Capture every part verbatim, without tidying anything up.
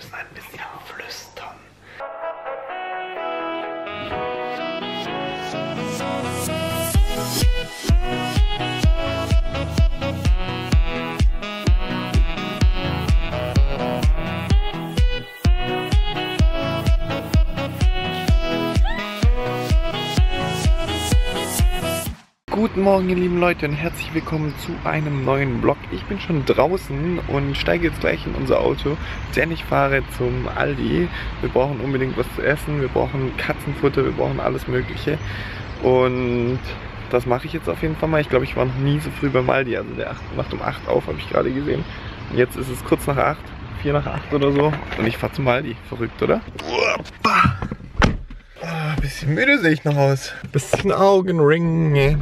müssen ein bisschen flüstern. Guten Morgen, ihr lieben Leute, und herzlich willkommen zu einem neuen Vlog. Ich bin schon draußen und steige jetzt gleich in unser Auto, denn ich fahre zum Aldi. Wir brauchen unbedingt was zu essen, wir brauchen Katzenfutter, wir brauchen alles Mögliche. Und das mache ich jetzt auf jeden Fall mal. Ich glaube, ich war noch nie so früh beim Aldi. Also der macht um acht auf, habe ich gerade gesehen. Und jetzt ist es kurz nach acht, vier nach acht oder so. Und ich fahre zum Aldi. Verrückt, oder? Ah, bisschen müde sehe ich noch aus. Bisschen Augenringe.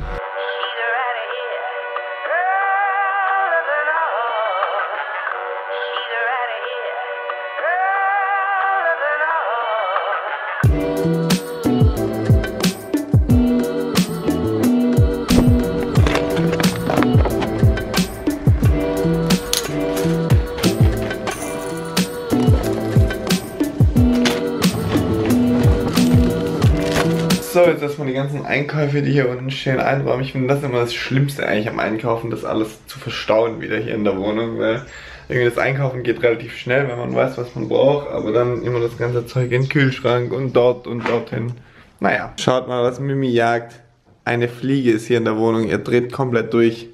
So, jetzt erstmal die ganzen Einkäufe, die hier unten stehen, einräumen. Ich finde das immer das Schlimmste eigentlich am Einkaufen, das alles zu verstauen wieder hier in der Wohnung, weil irgendwie das Einkaufen geht relativ schnell, wenn man weiß, was man braucht, aber dann immer das ganze Zeug in den Kühlschrank und dort und dorthin. Naja, schaut mal, was Mimi jagt. Eine Fliege ist hier in der Wohnung, ihr dreht komplett durch.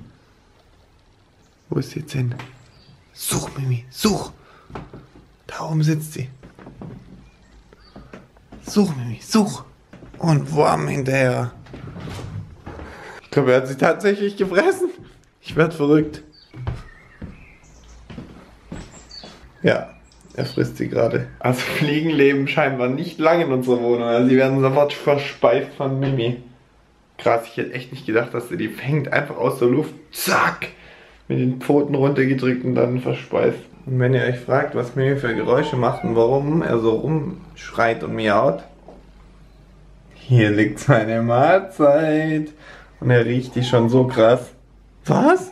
Wo ist sie jetzt hin? Such, Mimi, such! Da oben sitzt sie. Such, Mimi, such! Und Wurm hinterher. Ich glaube, er hat sie tatsächlich gefressen. Ich werde verrückt. Ja, er frisst sie gerade. Also Fliegen leben scheinbar nicht lange in unserer Wohnung. Also sie werden sofort verspeist von Mimi. Krass, ich hätte echt nicht gedacht, dass sie die fängt. Einfach aus der Luft. Zack! Mit den Pfoten runtergedrückt und dann verspeist. Und wenn ihr euch fragt, was Mimi für Geräusche macht und warum er so rumschreit und miaut. Hier liegt seine Mahlzeit. Und er riecht die schon so krass. Was?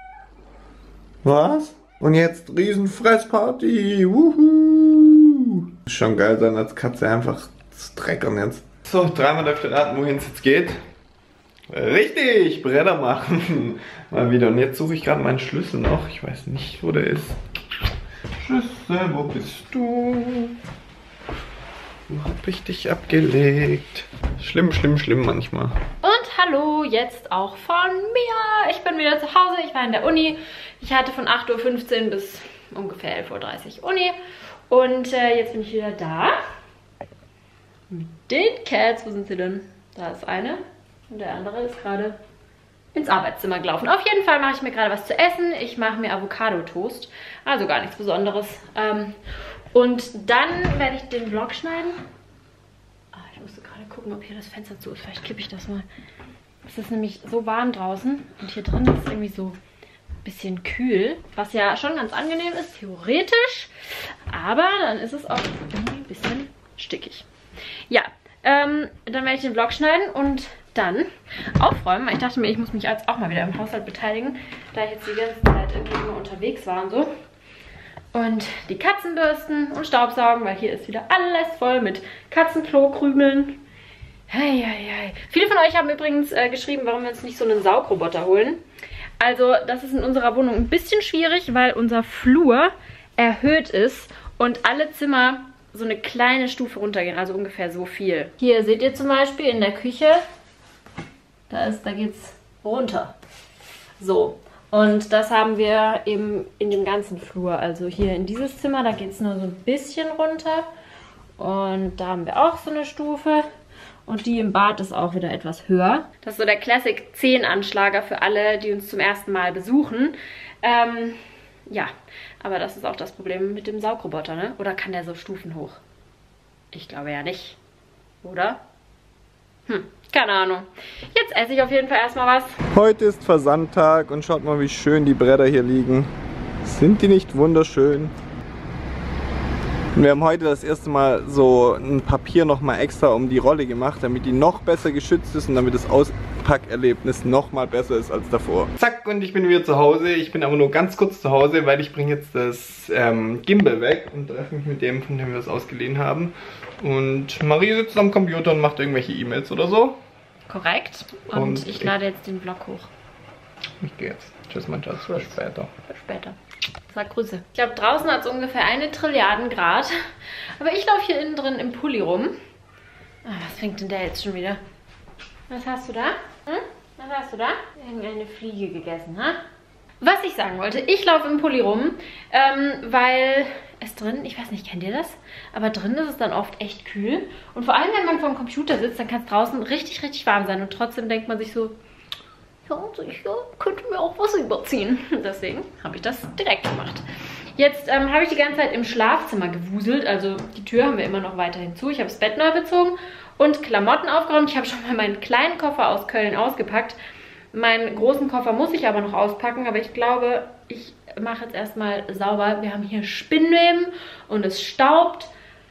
Was? Und jetzt Riesenfressparty. Wuhu. Schon geil sein als Katze einfach zu dreckern jetzt. So, dreimal dürft ihr raten, wohin es jetzt geht. Richtig, Bretter machen. Mal wieder. Und jetzt suche ich gerade meinen Schlüssel noch. Ich weiß nicht, wo der ist. Schlüssel, wo bist du? Wo hab ich dich abgelegt? Schlimm, schlimm, schlimm manchmal. Und hallo, jetzt auch von mir. Ich bin wieder zu Hause, ich war in der Uni. Ich hatte von acht Uhr fünfzehn bis ungefähr elf Uhr dreißig Uni. Und äh, jetzt bin ich wieder da. Mit den Cats. Wo sind sie denn? Da ist eine. Und der andere ist gerade ins Arbeitszimmer gelaufen. Auf jeden Fall mache ich mir gerade was zu essen. Ich mache mir Avocado-Toast. Also gar nichts Besonderes. Ähm, Und dann werde ich den Vlog schneiden. Ah, ich musste gerade gucken, ob hier das Fenster zu ist. Vielleicht kippe ich das mal. Es ist nämlich so warm draußen. Und hier drin ist es irgendwie so ein bisschen kühl. Was ja schon ganz angenehm ist, theoretisch. Aber dann ist es auch irgendwie ein bisschen stickig. Ja, ähm, dann werde ich den Vlog schneiden und dann aufräumen. Ich dachte mir, ich muss mich jetzt auch mal wieder im Haushalt beteiligen. Da ich jetzt die ganze Zeit irgendwie immer unterwegs war und so. Und die Katzen bürsten und staubsaugen, weil hier ist wieder alles voll mit Katzenklo-Krümeln. Hey, hey, hey. Viele von euch haben übrigens äh, geschrieben, warum wir uns nicht so einen Saugroboter holen. Also das ist in unserer Wohnung ein bisschen schwierig, weil unser Flur erhöht ist und alle Zimmer so eine kleine Stufe runtergehen, also ungefähr so viel. Hier seht ihr zum Beispiel in der Küche, da, ist, da geht's runter. So. Und das haben wir eben in dem ganzen Flur. Also hier in dieses Zimmer, da geht es nur so ein bisschen runter. Und da haben wir auch so eine Stufe. Und die im Bad ist auch wieder etwas höher. Das ist so der Classic zehn Anschlager für alle, die uns zum ersten Mal besuchen. Ähm, ja, aber das ist auch das Problem mit dem Saugroboter, ne? Oder kann der so Stufen hoch? Ich glaube ja nicht. Oder? Hm, keine Ahnung. Jetzt esse ich auf jeden Fall erstmal was. Heute ist Versandtag und schaut mal, wie schön die Bretter hier liegen. Sind die nicht wunderschön? Und wir haben heute das erste Mal so ein Papier nochmal extra um die Rolle gemacht, damit die noch besser geschützt ist und damit es aus Einpackerlebnis nochmal besser ist als davor. Zack, und ich bin wieder zu Hause. Ich bin aber nur ganz kurz zu Hause, weil ich bringe jetzt das ähm, Gimbal weg und treffe mich mit dem, von dem wir es ausgeliehen haben. Und Marie sitzt am Computer und macht irgendwelche E-Mails oder so. Korrekt. Und, und ich lade jetzt den Vlog hoch. Ich gehe jetzt. Tschüss, mein Schatz. Bis später. Bis später. Sag Grüße. Ich glaube, draußen hat es ungefähr eine Trilliarden Grad. Aber ich laufe hier innen drin im Pulli rum. Ah, was fängt denn der jetzt schon wieder? Was hast du da? Hm? Was hast du da? Irgendeine Fliege gegessen, ha? Was ich sagen wollte, ich laufe im Pulli rum, ähm, weil es drin, ich weiß nicht, kennt ihr das? Aber drin ist es dann oft echt kühl. Und vor allem, wenn man vor dem Computer sitzt, dann kann es draußen richtig, richtig warm sein. Und trotzdem denkt man sich so, ja, ich ja, könnte mir auch was überziehen. Deswegen habe ich das direkt gemacht. Jetzt ähm, habe ich die ganze Zeit im Schlafzimmer gewuselt. Also die Tür haben wir immer noch weiterhin zu. Ich habe das Bett neu bezogen und Klamotten aufgeräumt. Ich habe schon mal meinen kleinen Koffer aus Köln ausgepackt. Meinen großen Koffer muss ich aber noch auspacken. Aber ich glaube, ich mache jetzt erstmal sauber. Wir haben hier Spinnweben und es staubt.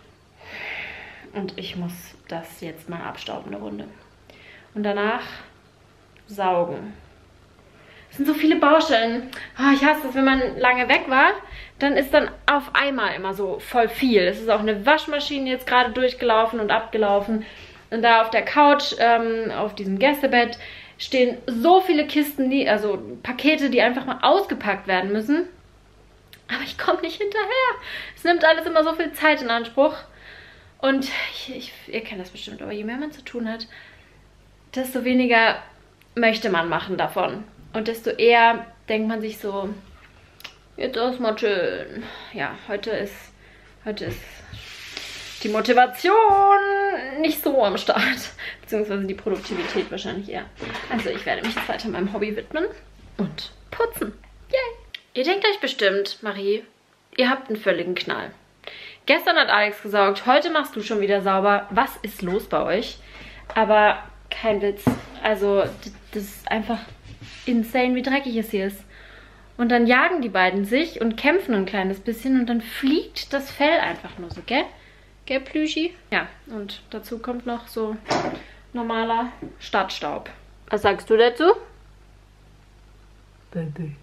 Und ich muss das jetzt mal abstauben, eine Runde. Und danach saugen. Es sind so viele Baustellen. Oh, ich hasse es, wenn man lange weg war, dann ist dann auf einmal immer so voll viel. Es ist auch eine Waschmaschine jetzt gerade durchgelaufen und abgelaufen. Und da auf der Couch, ähm, auf diesem Gästebett, stehen so viele Kisten, die, also Pakete, die einfach mal ausgepackt werden müssen. Aber ich komme nicht hinterher. Es nimmt alles immer so viel Zeit in Anspruch. Und ich, ich, ihr kennt das bestimmt, aber je mehr man zu tun hat, desto weniger möchte man machen davon. Und desto eher denkt man sich so, jetzt ist mal schön. Ja, heute ist, heute ist die Motivation nicht so am Start. Beziehungsweise die Produktivität wahrscheinlich eher. Also ich werde mich jetzt weiter meinem Hobby widmen und putzen. Yay! Ihr denkt euch bestimmt, Marie, ihr habt einen völligen Knall. Gestern hat Alex gesaugt, heute machst du schon wieder sauber. Was ist los bei euch? Aber kein Witz. Also das ist einfach insane, wie dreckig es hier ist. Und dann jagen die beiden sich und kämpfen ein kleines bisschen und dann fliegt das Fell einfach nur so, gell? Gell, Plüschi? Ja, und dazu kommt noch so normaler Stadtstaub. Was sagst du dazu? Baby.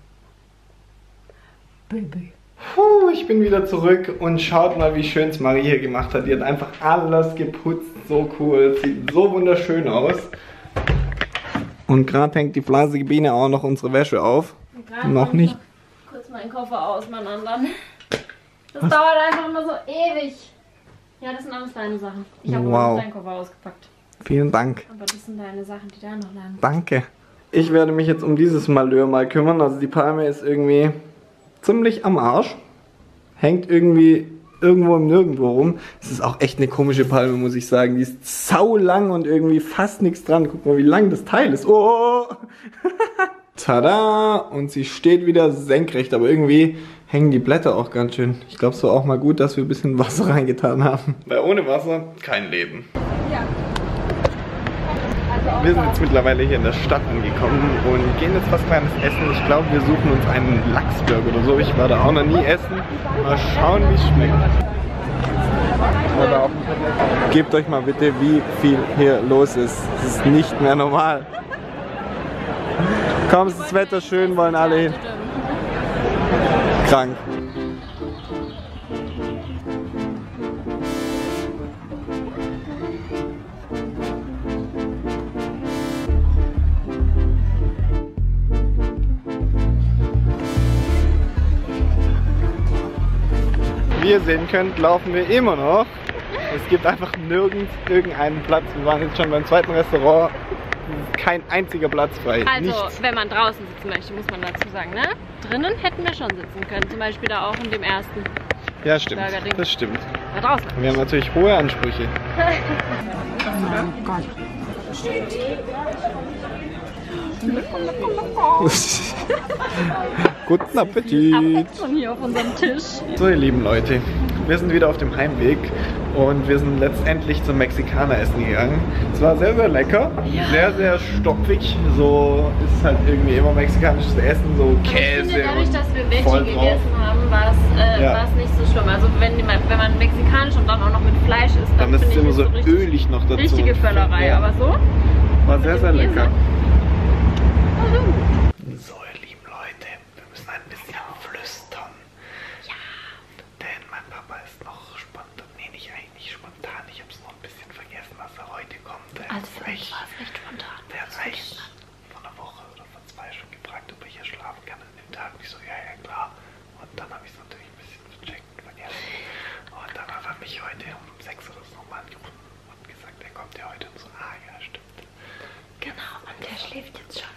Baby. Puh, ich bin wieder zurück und schaut mal, wie schön es Marie hier gemacht hat. Die hat einfach alles geputzt, so cool. Sieht so wunderschön aus. Und gerade hängt die fleißige Biene auch noch unsere Wäsche auf. Noch nicht. Noch kurz meinen Koffer aus, meinen anderen. Das Was? dauert einfach immer so ewig. Ja, das sind alles deine Sachen. Ich habe wow. nur deinen Koffer ausgepackt. Vielen Dank. Aber das sind deine Sachen, die da noch lagen. Danke. Ich werde mich jetzt um dieses Malheur mal kümmern. Also die Palme ist irgendwie ziemlich am Arsch. Hängt irgendwie irgendwo im Nirgendwo rum. Es ist auch echt eine komische Palme, muss ich sagen. Die ist sau lang und irgendwie fast nichts dran. Guck mal, wie lang das Teil ist. Oh! Tada! Und sie steht wieder senkrecht, aber irgendwie hängen die Blätter auch ganz schön. Ich glaube, es war auch mal gut, dass wir ein bisschen Wasser reingetan haben. Weil ohne Wasser kein Leben. Ja. Wir sind jetzt mittlerweile hier in der Stadt angekommen und gehen jetzt was Kleines essen. Ich glaube, wir suchen uns einen Lachsburger oder so. Ich war da auch noch nie essen. Mal schauen, wie es schmeckt. Gebt euch mal bitte, wie viel hier los ist. Es ist nicht mehr normal. Kaum ist das Wetter schön, wollen alle hin. Krank. Wie ihr sehen könnt, laufen wir immer noch. Es gibt einfach nirgends irgendeinen Platz. Wir waren jetzt schon beim zweiten Restaurant. Kein einziger Platz frei. Also, Nichts. Wenn man draußen sitzen möchte, muss man dazu sagen, ne? Drinnen hätten wir schon sitzen können. Zum Beispiel da auch in dem ersten. Ja, stimmt. Das stimmt. Da draußen. Wir haben natürlich hohe Ansprüche. Oh Gott. Guten Appetit! Von hier auf unserem Tisch. So, ihr lieben Leute, wir sind wieder auf dem Heimweg und wir sind letztendlich zum Mexikaner essen gegangen. Es war sehr, sehr lecker, ja. Sehr, sehr stopfig. So ist halt irgendwie immer mexikanisches Essen, so Käse. Ich finde, dadurch, dass wir Veggie gegessen haben, war es äh, ja. nicht so schlimm. Also wenn, wenn man mexikanisch und dann auch noch mit Fleisch isst, dann, dann ist es immer so, so ölig noch dazu. Richtige Völlerei, ja. Aber so war sehr, sehr lecker. schläft jetzt schon.